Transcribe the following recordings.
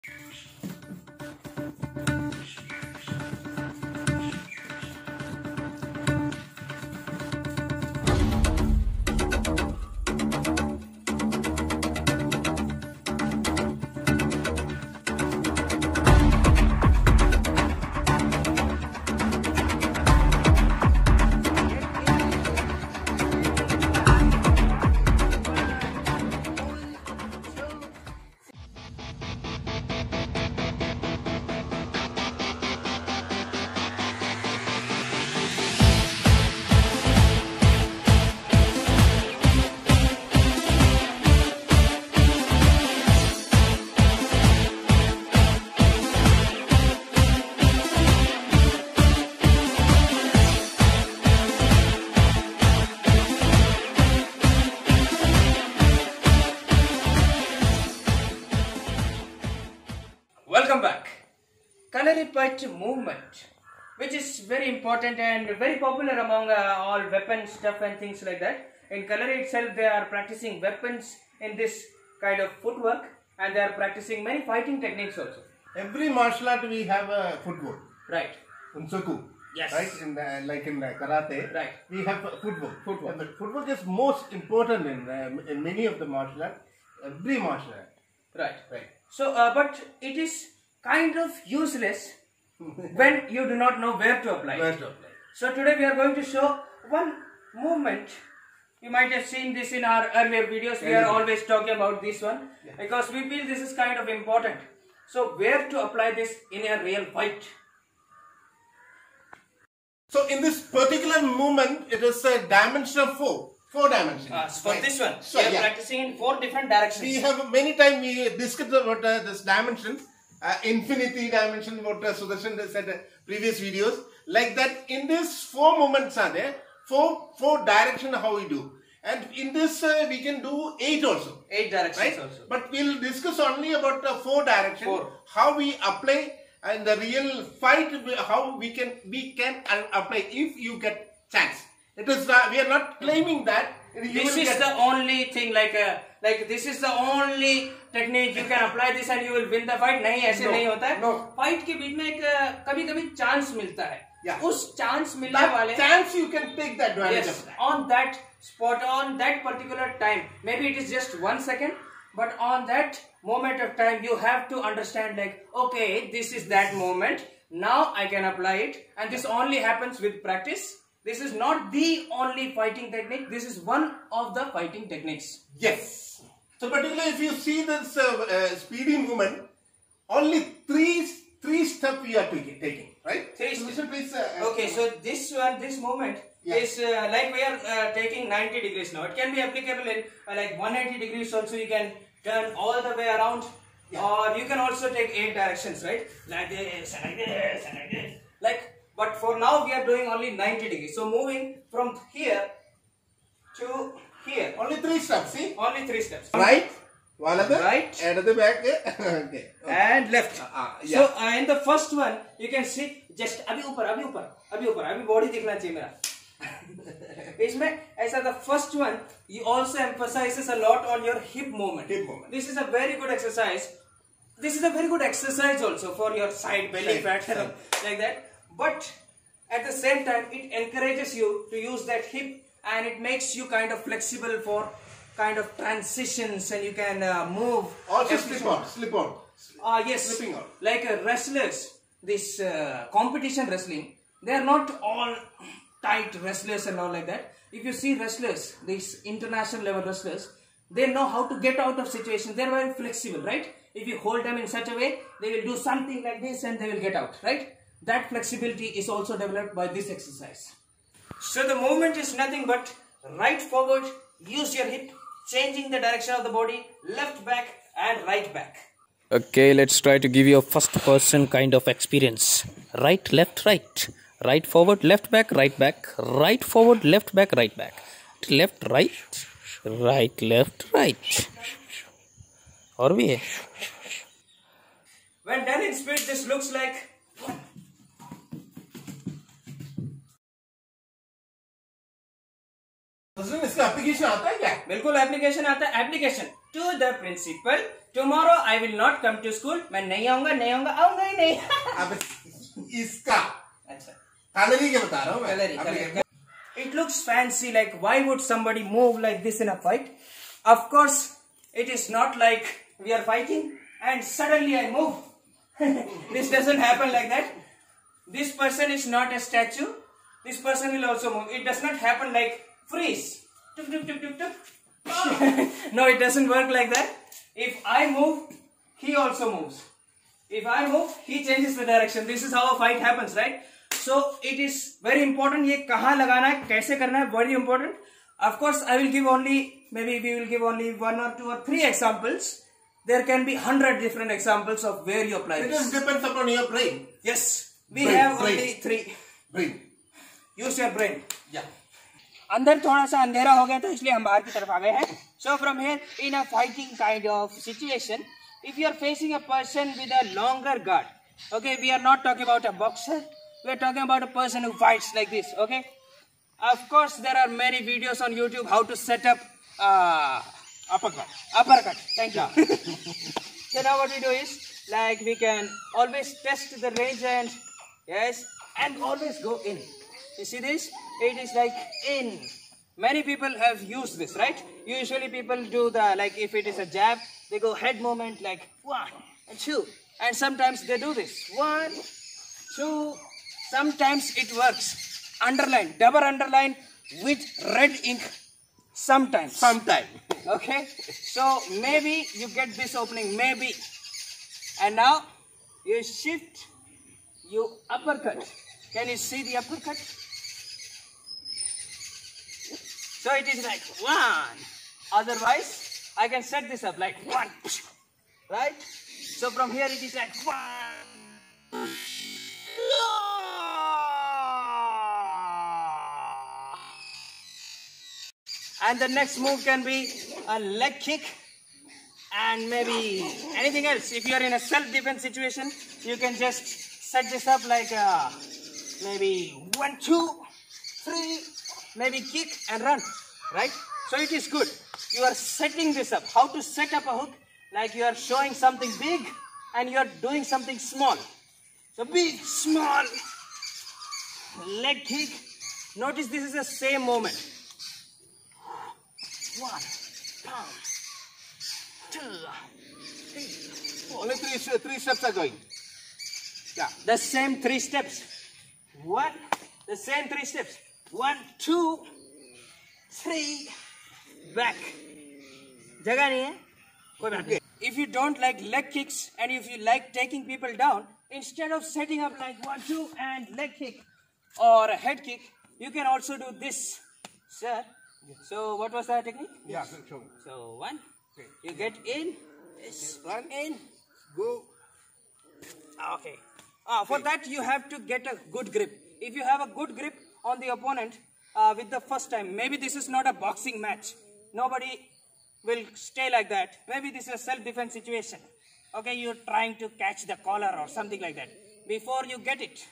Welcome back. Kalaripayattu movement, which is very important and very popular among all weapon stuff and things like that. In Kalari itself, they are practicing weapons in this kind of footwork, and they are practicing many fighting techniques also. Every martial art we have a footwork. Right. Unsoku. Yes. Right. Like in karate. Right. We have footwork. Footwork. And footwork is most important in many of the martial art. Every martial art. Right. Right. So, but it is kind of useless when you do not know where to apply it. So today we are going to show one movement. You might have seen this in our earlier videos. We are always talking about this one because we feel this is kind of important. So where to apply this in a real fight? So in this particular movement, it is a dimension of four dimensions. For this one, we are practicing in 4 different directions. We have many times we discussed about this dimension, infinity dimension, what Sudarshan said in previous videos. Like that, in these 4 movements are there, four direction how we do. And in this we can do 8 also. 8 directions right? also. But we'll discuss only about 4 directions. How we apply and the real fight, how we can apply if you get chance. It is we are not claiming that. This is the only thing like this is the only technique you can apply this and you will win the fight. नहीं ऐसे नहीं होता है. Fight के बीच में एक कभी-कभी chance मिलता है. उस chance मिलने वाले. Chance you can take that advantage of that. On that spot, on that particular time, maybe it is just 1 second, but on that moment of time you have to understand like, okay, this is that moment. Now I can apply it, and this only happens with practice. This is not the only fighting technique. This is one of the fighting techniques. Yes. So particularly if you see this speedy movement, only three steps we are taking, right? 3 steps. So please, okay, so this movement is like we are taking 90 degrees now. It can be applicable in like 180 degrees also. You can turn all the way around, or you can also take 8 directions, right? Like this, and like this, and like this. But for now we are doing only 90 degrees. So moving from here to here. Only 3 steps, see? Only 3 steps. Right, right, and at the back, okay. And left. So in the first one, you can see just अभी ऊपर body दिखना चाहिए मेरा. इसमें ऐसा the first one, you also emphasizes a lot on your hip movement. This is a very good exercise. This is a very good exercise also for your side belly fat like that. But at the same time, it encourages you to use that hip, and it makes you kind of flexible for kind of transitions, and you can move. Also slip out. Yes, slipping out. Like wrestlers, this competition wrestling, they are not all tight wrestlers and all like that. If you see wrestlers, these international level wrestlers, they know how to get out of situations. They are very flexible, right? If you hold them in such a way, they will do something like this and they will get out, right? That flexibility is also developed by this exercise. So the movement is nothing but right forward, use your hip, changing the direction of the body, left back and right back. Okay, let's try to give you a first person kind of experience. Right, left, right. Right forward, left back, right back. Right forward, left back, right back. Left, right. Right, left, right. और भी है. When done in speed, this looks like इसका application आता है क्या? बिल्कुल application आता है. Application to the principal, tomorrow I will not come to school. मैं नहीं आऊंगा, आऊंगा ही नहीं. अब इसका अच्छा कलरी के बता रहा हूँ मैं. It looks fancy, like why would somebody move like this in a fight? Of course, it is not like we are fighting and suddenly I move. This doesn't happen like that. This person is not a statue. This person will also move. It does not happen like freeze. Tuk, tuk, tuk, tuk, tuk. No, it doesn't work like that. If I move, he also moves. If I move, he changes the direction. This is how a fight happens, right? So it is very important. ये कहाँ लगाना है, कैसे करना है, very important. Of course, I will give only, maybe we will give only 1 or 2 or 3 examples. There can be 100 different examples of where you apply this. It depends upon your brain. Yes, we have only 3. Brain. Use your brain. Yeah. अंदर थोड़ा सा अंधेरा हो गया तो इसलिए हम बाहर की तरफ आ गए हैं. So from here, in a fighting kind of situation, if you are facing a person with a longer guard, okay, we are not talking about a boxer. We are talking about a person who fights like this, okay? Of course, there are many videos on YouTube how to set up uppercut. Thank you. So now what we do is, like we can always test the range and, yes, and always go in. You see this? It is like in. Many people have used this, right? Usually people do the, like if it is a jab, they go head movement like 1 and 2. And sometimes they do this. 1, 2. Sometimes it works. Underline, double underline with red ink. Sometimes. Okay. So maybe you get this opening. Maybe. And now you shift. You uppercut. Can you see the uppercut? So it is like 1. Otherwise, I can set this up like 1. Right? So from here it is like 1. And the next move can be a leg kick and maybe anything else. If you are in a self-defense situation, you can just set this up like maybe 1, 2, 3, maybe kick and run, right? So it is good. You are setting this up. How to set up a hook? Like you are showing something big and you are doing something small. So big, small, leg kick. Notice this is the same moment. 1, 2, 3, 4. Only three steps are going. Yeah. The same 3 steps. The same 3 steps. 1, 2, 3, back. Jagah nahi hai? Koi baat nahi. If you don't like leg kicks and if you like taking people down, instead of setting up like 1, 2 and leg kick or a head kick, you can also do this, sir. So what was that technique? Yeah, sure. So 1, you get in, yes, Run. in, Go. okay. For that you have to get a good grip. If you have a good grip on the opponent with the first time, maybe this is not a boxing match. Nobody will stay like that. Maybe this is a self-defense situation. Okay, you're trying to catch the collar or something like that. Before you get it,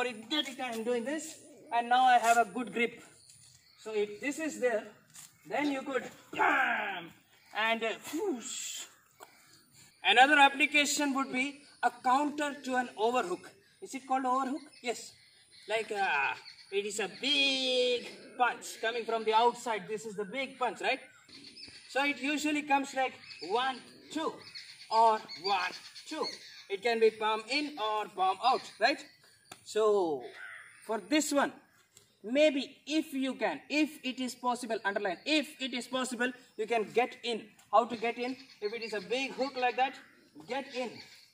I'm doing this, and now I have a good grip. So if this is there, then you could bam, and whoosh. Another application would be a counter to an overhook. Is it called overhook? Yes. Like it is a big punch coming from the outside. This is the big punch, right? So it usually comes like 1, 2 or 1, 2. It can be palm in or palm out, right? So for this one, maybe if you can, if it is possible, underline, if it is possible, you can get in. How to get in? If it is a big hook like that, get in.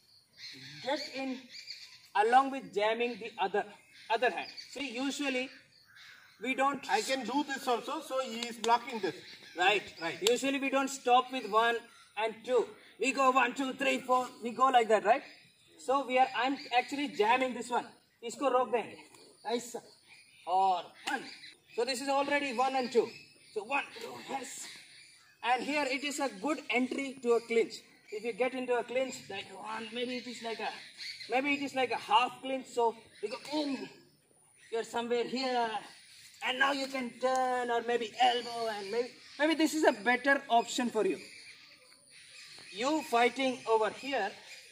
Get in along with jamming the other hand. See, usually we don't... I can do this also, so he is blocking this. Right. Usually we don't stop with 1 and 2. We go 1, 2, 3, 4. We go like that, right? So I'm actually jamming this one. Isko rok denge. Nice. Or 1. So this is already 1 and 2. So 1, 2, yes. And here it is a good entry to a clinch. If you get into a clinch, like 1, maybe it is like a half clinch. So you go in. You're somewhere here. And now you can turn or maybe elbow and maybe maybe this is a better option for you. You fighting over here,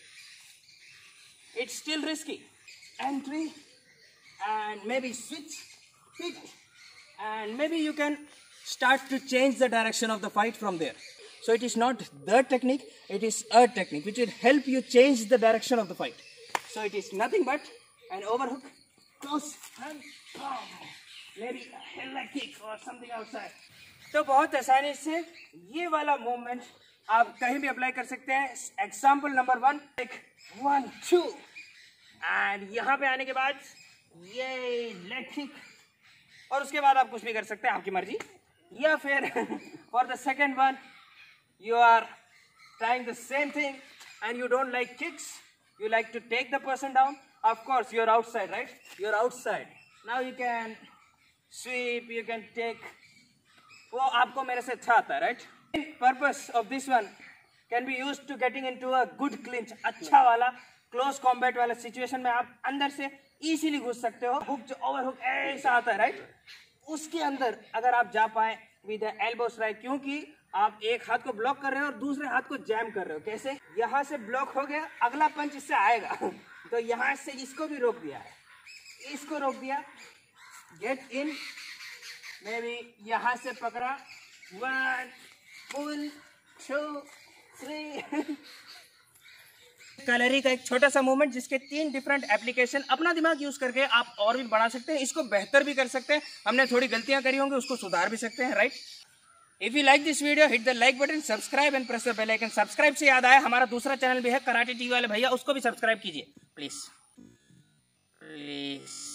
it's still risky. Entry and maybe switch, hit, and maybe you can start to change the direction of the fight from there. So it is not the technique, it is a technique which will help you change the direction of the fight. So it is nothing but an overhook, close and maybe a heel leg kick or something outside. तो बहुत आसानी से ये वाला movement आप कहीं भी apply कर सकते हैं. एग्जाम्पल नंबर 1, एक 1 2 एंड यहाँ पे आने के बाद ये लेग किक, और उसके बाद आप कुछ भी कर सकते हैं, आपकी मर्जी. या फिर for the second one you are trying the same thing and you don't like kicks, you like to take the person down. Of course you're outside, right? You're outside. Now you can sweep, you can take, वो आपको मेरे से अच्छा आता है, right? Purpose of this one can be used to getting into a good clinch. अच्छा वाला close combat वाला situation में आप अंदर से easily घुस सकते हो. हुक जो ओवर हुक ऐसा आता है, right? उसके अंदर अगर आप जा पाए with the elbow strike, क्योंकि आप एक हाथ को ब्लॉक कर रहे हो और दूसरे हाथ को जैम कर रहे हो. कैसे? यहाँ से ब्लॉक हो गया, अगला पंच इससे आएगा तो यहाँ से इसको भी रोक दिया है, इसको रोक दिया. गेट इन, मे बी यहाँ से पकड़ा, 1 पुल 2 3. कलरी का एक छोटा सा मूवमेंट जिसके 3 डिफरेंट एप्लीकेशन. अपना दिमाग यूज करके आप और भी बढ़ा सकते हैं, इसको बेहतर भी कर सकते हैं. हमने थोड़ी गलतियां करी होंगी, उसको सुधार भी सकते हैं, right? If you like this video, hit the like button, subscribe and press the bell icon. Subscribe से याद आया, हमारा दूसरा चैनल भी है कराटे टीवी वाले भैया, उसको भी सब्सक्राइब कीजिए प्लीज.